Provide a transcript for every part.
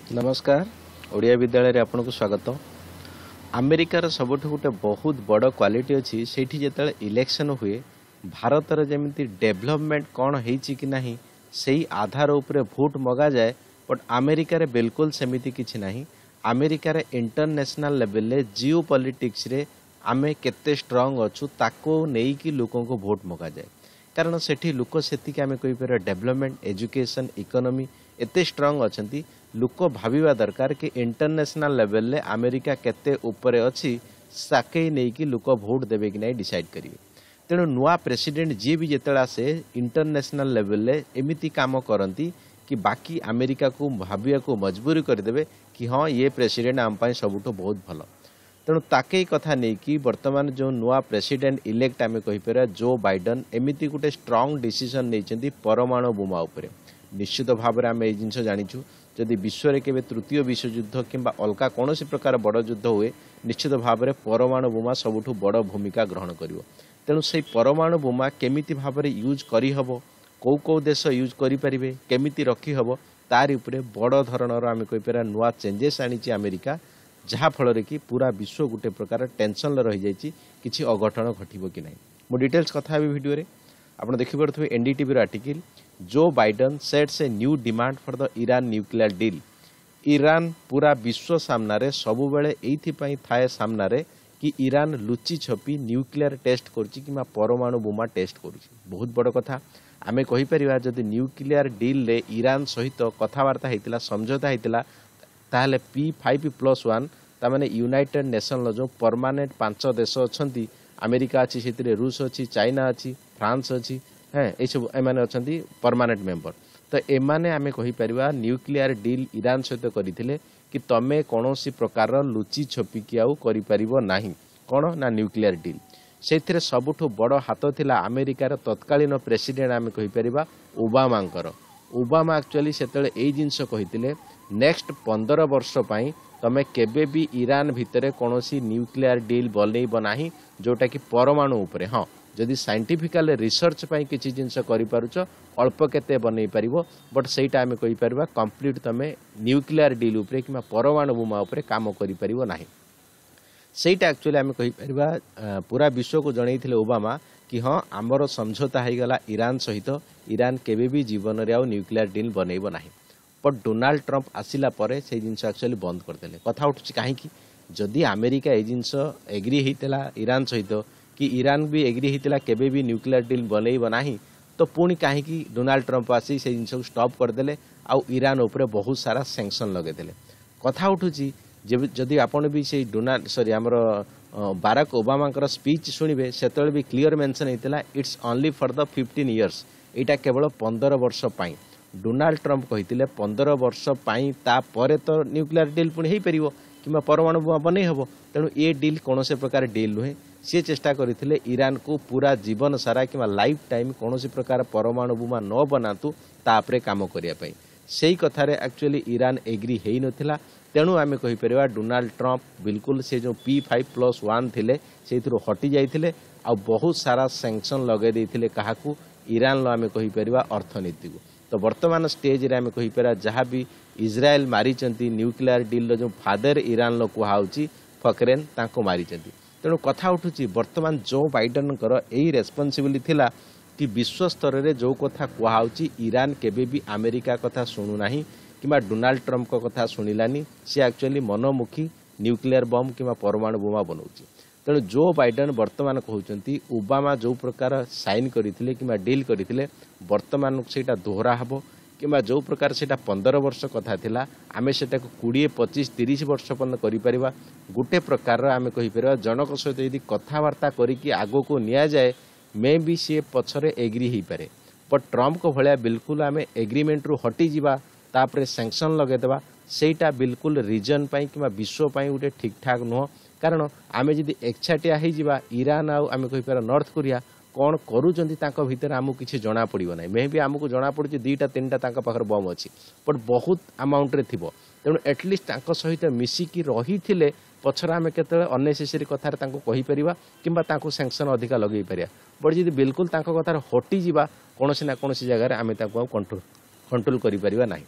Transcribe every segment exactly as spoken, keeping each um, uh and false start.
नमस्कार ओडिया विद्यालय रे आपन को स्वागत। अमेरिकार सबुठ गोटे बहुत बड़ क्वालिटी अच्छी से इलेक्शन हुए भारत जमी डेभलपमेंट कौन होती कि नहीं से आधार उपर भोट मगा जाए। बट अमेरिकार बिल्कुल सेमिति किछि नहीं। अमेरिकार इंटरनेशनल लेवल रे जियो पॉलिटिक्स रे आमे केते स्ट्रांग अच्छु ताको नेई कि लोकों को भोट मगा जाए। कारण सेठी लोक सेतिक आमे कोइ पर डेवलपमेंट एजुकेशन इकोनॉमी एते स्ट्रांग अछंती। लोक भाविबा दरकार कि इंटरनेशनल लेवल रे अमेरिका केते ऊपर अछि साके नै कि लोक भोट देबे कि नै डिसाइड करिवे। तेणु नुआ प्रेसिडेंट जी भी जेतला से इंटरनेशनल लेवल रे एमिति काम करंती कि बाकी अमेरिका को भाविया को मजबूरी कर देबे कि हाँ ये प्रेसिडेंट आम पाई सबुठो बहुत भलो। तेणु ताके कथा नहीं कि वर्तमान जो नुआ प्रेसिडेंट इलेक्ट आमे कहि पर जो बाइडेन एमिति गुटे स्ट्रांग डिसीजन नैचंती परमाणु बोमा उपरे। निश्चित भाव में आम ये जिन जाचु जदि विश्व में केवल तृतीय विश्वयुद्ध किंबा अलगा कौन प्रकार बड़ युद्ध हुए निश्चित भाव में परमाणु बोमा सबुठु बड़ भूमिका ग्रहण करिवो। तेणु से परमाणु बोमा केमिति भाव में यूज करहब कौ कौ देश यूज करें केमिति रखी हम तार उपरे बड़ धरणर आम कहीपर नुआ चेंजेस आनी अमेरिका जहाँ फल कि पूरा विश्व गोटे प्रकार टेंशन रही जाइए किसी अघटन घटब कि ना। मो डिटेल्स कथा हेबी वीडियो रे आप देखिपे NDTV article Joe Biden sets a new demand for the Iran nuclear deal. Iran पूरा विश्व सामने सबु बेले एइथिपई थाए सामने कि ईरान लुचि छपी न्यूक्लियर टेस्ट करुच्ची कि परमाणु बोमा टेस्ट करुच्ची। बहुत बड़ कथा आमे कहि परिबा जदि न्यूक्लियर डील रे ईरान सहित कथबार्ता होता समझौता होता ताहले पी फाइव प्लस वन तामाने यूनाइटेड नेशन जो परमानेंट पांच देश अच्छा अमेरिका अच्छी से रूस अच्छी चाइना अच्छी फ्रांस अच्छी हाँ ये सब एमाने अच्छी परमानेंट मेंबर। तो एमाने आमे कहि परिबा न्यूक्लियर डील ईरान सहित करथिले कि तमे कौनसी प्रकार लुचि छपिकी आउ करि परिबो नाही कौन ना न्यूक्लियर डील। से सबुठु बड़ हाथ थिला अमेरिकार तत्कालीन प्रेसिडेंट आमे कहि परिबा ओबामांकर। ओबामा एक्चुअली सेतले एई जिंस कहिथिले नेक्स्ट पंद्रह वर्ष पाई तमे केबे भी ईरान भितरे कौनसी न्यूक्लियर डील बनैब नाही जोटा कि परमाणु उपरे। हाँ जदि साइंटिफिकल रिसर्च पाई किसी जिनस करि पारुछ अल्प केते बनै परिबो बट सेटा आमे कहि परबा कंप्लीट तमे न्यूक्लियर डील उपरे किमा परमाणु बोमा उपरे काम करि परिबो नाही। सेटा एक्चुअली आमे कहि परबा पूरा विश्व को जणैथिले ओबामा कि हाँ आमर समझौता हो गला ईरान सहित ईरान केबे भी जीवन रे आ न्यूक्लियर डील बनैब नाही। बट डोनाल्ड ट्रंप आसिला परे से जिनस एक्चुअली बंद करदेले। कथा उठुछि काहे कि जदि अमेरिका ए जिनस एग्री हेतला ईरान सहित कि ईरान भी एग्री होता केबे भी न्यूक्लियर डील बनैब नाही तो पुणी कहीं डोनाल्ड ट्रंप आसी से जिन स्टॉप करदे आउ ईरान उपरे बहुत सारा सैंक्शन लगेदेले। कथा उठुची जदि आपण भी से डोनाल्ड सॉरी आमर बाराक ओबामा स्पीच शुणिबे सेतବେଳେ भी क्लियर मेंशन होता it's only for the fifteen years एटा केवल पंद्रह वर्ष पाई। डोनाल्ड ट्रंप कहते पंद्रह वर्ष पाई तापर तो न्यूक्लियर डील पुणी हो पार कि परमाणु बोमा बनै हम। तेणु ये डील कौन से प्रकार डील नुहे सी चेष्टा करते ईरान को पूरा जीवन सारा कि लाइफ टाइम कौन प्रकार परमाणु बोमा न बनातु तापरे काम करने से कथार एक्चुअली ईरान एग्री हो नाला। तेणु आम कहीपर डोनाल्ड ट्रंप बिल्कुल से जो पी फाइव प्लस वन थे से हटि जाते आ बहुत सारा सैंक्शन लगे देते क्या ईरान आम कहीपर अर्थनीति को। तो वर्तमान स्टेज रे आम कहीपर जहाँ भी इज्राएल मारी न्यूक्लियर डील जो फादर ईरान कहुच्छी फकरेन ताको मारी। तेणु कथा उठुची वर्तमान जो बाइडेन यही रेस्पॉन्सिबिलिटी थिला कि विश्व स्तर रे जो कथा कहुच्छी ईरान केबे भी अमेरिका कथा शुणु नाही किंबा डोनाल्ड ट्रंप को कथा शुणिलानी सी एक्चुअली मनमुखी न्यूक्लियर बम किंबा परमाणु बोमा बनाऊँगी। तेणु जो बाइडेन वर्तमान कहते ओबामा जो प्रकार साइन करते कि डील करते वर्तमान से दोहरा हम कि जो प्रकार से पंद्रह वर्ष कथा थिला आमे सेटा कोड़े पचीस तीस वर्ष पर्यटन करिपरिबा गोटे प्रकार आमे कहिपर जनक सहित यदि कथबार्ता करिकी आगो को निया जाए मे भी सी पछरे एग्री ही पारे। बट ट्रंप को भलिया बिल्कुल आमे एग्रीमेंट रु हटि जिबा तापरे सैंक्शन लगेदेबा सेटा बिल्कुल रीजन पाई कि विश्व पाई गोटे ठीक ठाक नुह। कारण आमे जदि एकछाटिया हो जिबा ईरान आउ आमे कहिपर नॉर्थ कोरिया कौन करूँ भितर आमको किसी जना पड़ो ना मे भी आमको जना पड़ी दुईटा तीन टा पाखर बम अच्छी बट बहुत अमाउंट रे थिबो। तेणु एटलिस्ट सहित मिसिकी रही थे पछरा आम के अनेसेसरी कथार कहीपर कि सैंक्शन अधिका लगे पार। बट जी बिल्कुल कथार हटिजा कौन ना कौन जगह आम कंट्रोल कंट्रोल कर।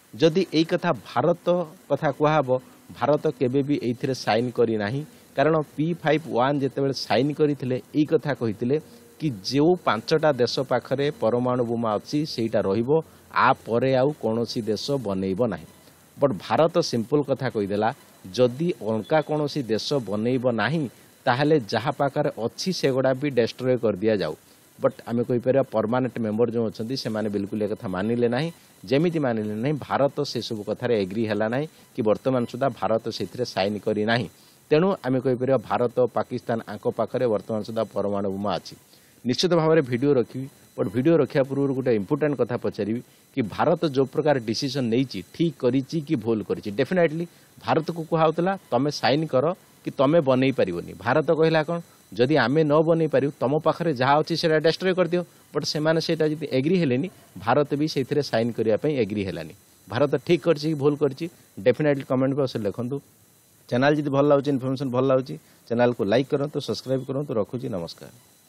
जदि एई कथा भारत कथा कहब भारत केबे भी एइथिरे साइन करी नाही कारण पी फाइव वन जेतेबेले साइन करथिले एई कथा कहिथिले कि जो पांचटा देश पाखरे परमाणु बोमा अछि सेटा रहिबो आ परे आउ कोनोसी देश बनेइबो नाही बट भारत सिंपल कथा कहिदेला जदि अलका कोनोसी देश बनेइबो नाही ताहले जहा पाखरे अछि सेगुडा भी डिस्ट्रॉय कर दिया जाऊ बट आमे कहि परिया परमानेंट मेंबर जो अछंती से माने बिल्कुल ए कथा मानिले नाही जेमिति मानिले नाही भारत से सब कथारे एग्री हला नाही कि वर्तमान सुधा भारत सेथिरे साइन करी नाही तेणु आमे कहि परिया भारत पाकिस्तान आंको पाखरे वर्तमान सुधा परमाणु बोमा अछि निश्चित भाव में वीडियो रखी बट वीडियो रखा पूर्व गोटे इंपोर्टेंट कथा पचारि कि भारत जो प्रकार डिसीजन नहीं ठीक करिछि कि भूल करिछि डेफिनेटली भारत को कहउतला तमे साइन कर कि तमे बनै परिबनी भारत कहला कोन जदि आमे न बनै पारिउ तम पाखरे जहा अछि सेटा डिस्ट्रॉय कर दियो बट सेमाने सेटा जदि एग्री हेलेनी भारत भी सेथिरे साइन करिया पई एग्री हेलानी भारत ठीक करछि कि भूल करछि डेफिनेटली कमेंट बॉक्स लिखंतु चैनल जदि भल लागुछि इन्फॉर्मेशन भल लागुछि चैनल को लाइक करंतु सब्सक्राइब करंतु रखुछि नमस्कार।